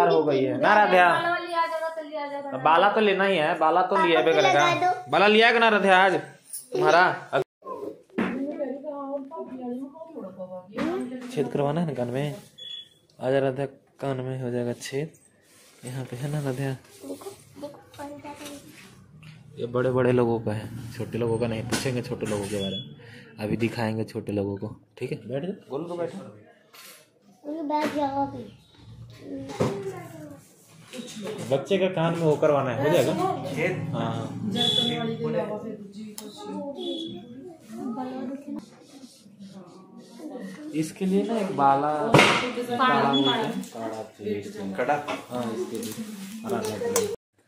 तैयार हो गई है ना राध्या। बाला तो लेना ही है, बाला तो लिया करेगा। बाला लिया है ना राध्या आज तुम्हारा? छेद करवाना है ना कान में, आ जा राध्या, कान में हो जाएगा छेद। यहाँ पे है ना राध्या, ये बड़े बड़े लोगों का है, छोटे लोगों का नहीं। पूछेंगे छोटे लोगों के बारे में, अभी दिखाएंगे छोटे लोगों को। ठीक है, बैठ जा गोलू को, बैठ जाओ। बच्चे का कान में वो करवाना है, हो जाएगा। हाँ इसके लिए ना एक बाला कड़ा, हाँ इसके लिए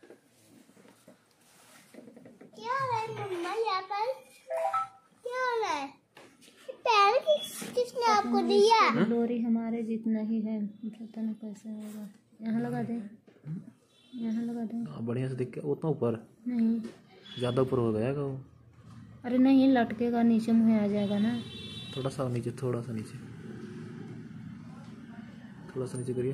किसने आपको दिया? डोरी हमारे जितना ही है, पता नहीं कैसे होगा। यहाँ लगा दे, यहाँ लगा दे। बढ़िया से देख के, उतना ऊपर नहीं, ज्यादा ऊपर हो जाएगा वो। अरे नहीं, लटकेगा, नीचे मुँह आ जाएगा ना। थोड़ा सा नीचे, थोड़ा सा नीचे, थोड़ा सा नीचे करिए।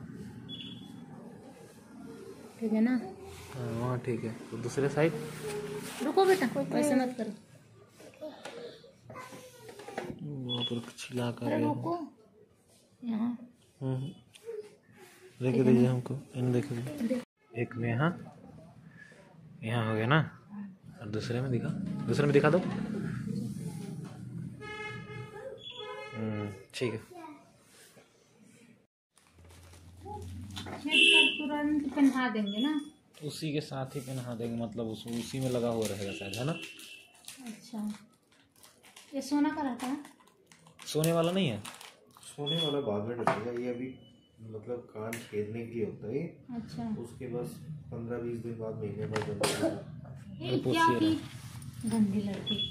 ठीक है ना? हाँ वहाँ ठीक है। तो दूसरे साइड रुको बेटा, वैसे मत करो, वहाँ पर छिला कर रुको यहाँ। देखे दीजिए हमको, इन देखे दीजिए। एक में यहाँ, यहाँ हो गया ना, और दूसरे में दिखा, दूसरे में दिखा दो। ठीक है। तुरंत पहना देंगे ना, उसी के साथ ही पहना देंगे, मतलब उसी में लगा हुआ रहेगा शायद, है ना? अच्छा, ये सोना का रहता है? सोने वाला नहीं है, सोने वाला बाद में डलेगा, ये अभी मतलब कान छेदने के लिए होता है। अच्छा, उसके बस 15-20 दिन बाद, महीने बाद बनता क्या की गंदी लड़की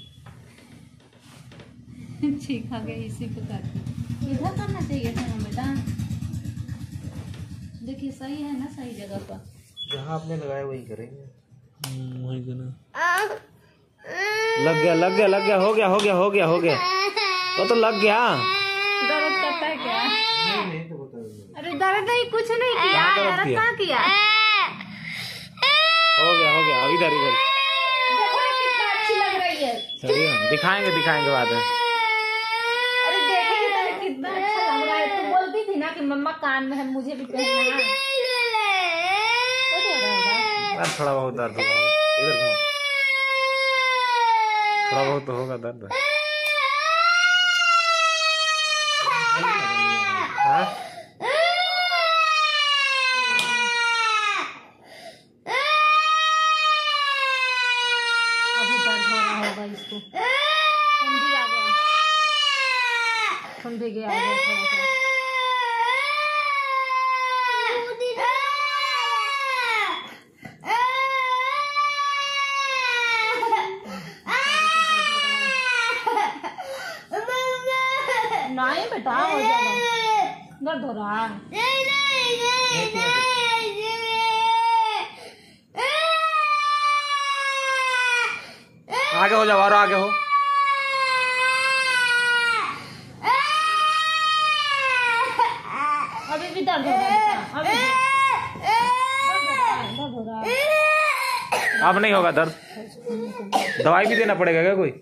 ठीक आ गई इसी को करके। इधर करना चाहिए था ना बेटा, देखिए सही है ना, सही जगह पर जहाँ आपने लगाया वही करेंगे। वही करना। लग गया, लग गया, लग गया, हो गया, हो गया, हो गया, हो गया, तो लग गया। दर्द करता है क्या? नहीं तो बता दो। अरे दर्द नहीं, कुछ नहीं किया, दर्द क्या किया? हो गया, हो गया, अभी इधर इधर देखो कितना अच्छी लग रही है। चलिए दिखाएंगे, दिखाएंगे बाद में। अरे देखेंगे तो कितना अच्छा लग रहा है। तो बोलती थी ना कि मम्मा कान में है, मुझे भी पहनना है। थोड़ा बहुत दर्द होगा इधर, थोड़ा बहुत तो होगा दर्द। अभी दर्द हो रहा होगा इसको, खून भी आ गया, खून भी गया थोड़ा सा। नहीं बेटा, हो जाएगा, दर्द हो रहा है। आगे हो जाओ, और आगे हो। अभी भी दर्द हो रहा है, अभी दर्द हो रहा है। अब नहीं होगा दर्द, दवाई भी देना पड़ेगा क्या कोई?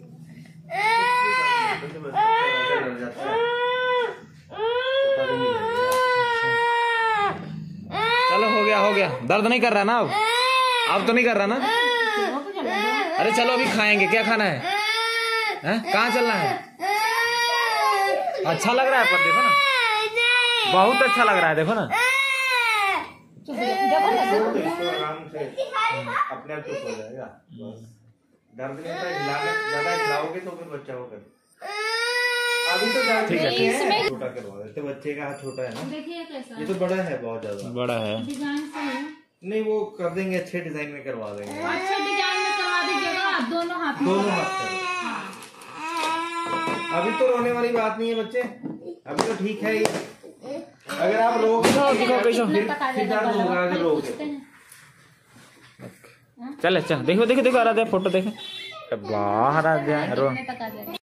चलो हो गया, हो गया, दर्द नहीं कर रहा ना अब तो नहीं कर रहा ना? अरे चलो अभी खाएंगे, क्या खाना है? कहाँ चलना है? अच्छा लग रहा है पर देखो ना, बहुत अच्छा लग रहा है, देखो ना। आराम से अपने आप चुप हो जाएगा, दर्द नहीं होता। ज्यादा हिलाओगे तो फिर बच्चा होगा। अभी तो ठीक है, ठीक है, छोटा करवा देते, बच्चे का हाथ छोटा है ना। देखिए कैसा, ये तो बड़ा है, बहुत ज्यादा बड़ा है। डिजाइन सही है। नहीं वो कर देंगे, अच्छे डिजाइन में करवा देंगे। अच्छा डिजाइन में करवा दीजिएगा, दोनों हाथ में। दोनों हाथ में। अभी तो रोने वाली बात नहीं है बच्चे, अभी तो ठीक है। अगर आप रोगे फिर दर्द होगा, अगर रोगे। चले चल, देखो देखो देखो, आ रहा है फोटो, देखे बाहर आ गया।